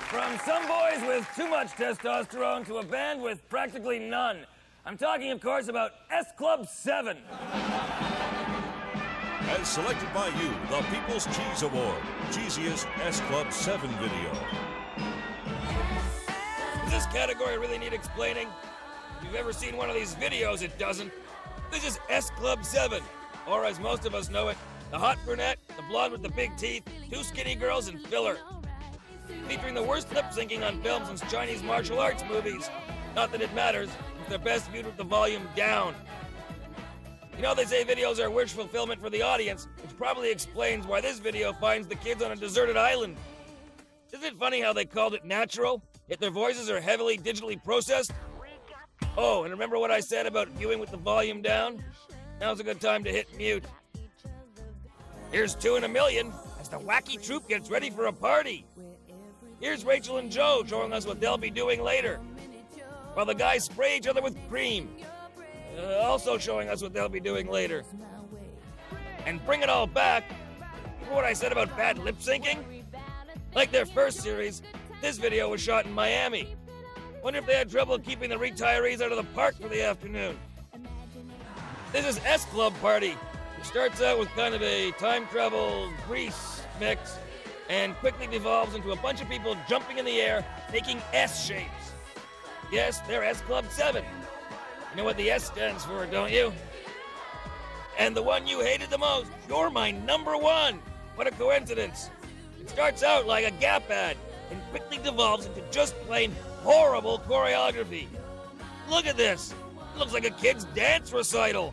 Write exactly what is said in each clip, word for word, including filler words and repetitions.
From some boys with too much testosterone to a band with practically none. I'm talking, of course, about S Club seven. As selected by you, the People's Cheese Award, cheesiest S Club seven video. Does this category really need explaining? If you've ever seen one of these videos, it doesn't. This is S Club seven, or as most of us know it, the hot brunette, the blonde with the big teeth, two skinny girls, and filler. Featuring the worst lip-syncing on film since Chinese martial arts movies. Not that it matters, if they're best viewed with the volume down. You know, they say videos are wish fulfillment for the audience, which probably explains why this video finds the kids on a deserted island. Isn't it funny how they called it natural, yet their voices are heavily digitally processed? Oh, and remember what I said about viewing with the volume down? Now's a good time to hit mute. Here's Two in a Million as the wacky troupe gets ready for a party. Here's Rachel and Joe showing us what they'll be doing later, while the guys spray each other with cream, uh, also showing us what they'll be doing later. And bring it all back, remember what I said about bad lip syncing? Like their first series, this video was shot in Miami. Wonder if they had trouble keeping the retirees out of the park for the afternoon. This is S Club Party, which starts out with kind of a time travel Grease mix and quickly devolves into a bunch of people jumping in the air, making S shapes. Yes, they're S Club seven. You know what the S stands for, don't you? And the one you hated the most, you're my number one. What a coincidence. It starts out like a Gap ad and quickly devolves into just plain horrible choreography. Look at this. It looks like a kid's dance recital.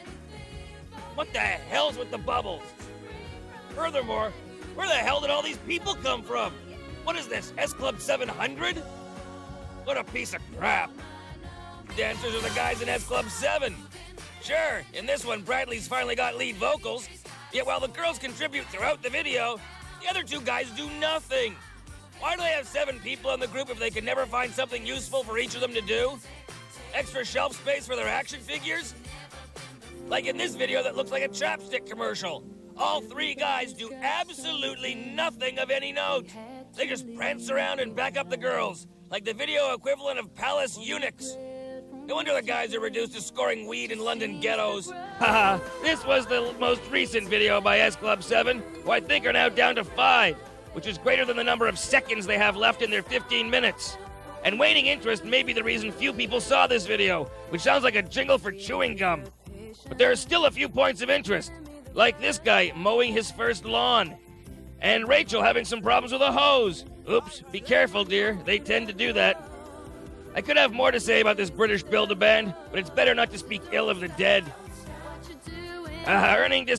What the hell's with the bubbles? Furthermore, where the hell did all these people come from? What is this, S Club seven hundred? What a piece of crap. Dancers are the guys in S Club seven. Sure, in this one, Bradley's finally got lead vocals, yet while the girls contribute throughout the video, the other two guys do nothing. Why do they have seven people in the group if they can never find something useful for each of them to do? Extra shelf space for their action figures? Like in this video that looks like a chapstick commercial. All three guys do absolutely nothing of any note. They just prance around and back up the girls, like the video equivalent of palace eunuchs. No wonder the guys are reduced to scoring weed in London ghettos. Haha, this was the most recent video by S Club seven, who I think are now down to five, which is greater than the number of seconds they have left in their fifteen minutes. And waning interest may be the reason few people saw this video, which sounds like a jingle for chewing gum. But there are still a few points of interest. Like this guy mowing his first lawn. And Rachel having some problems with a hose. Oops, be careful, dear. They tend to do that. I could have more to say about this British Build-A-Band, but it's better not to speak ill of the dead. Uh, earning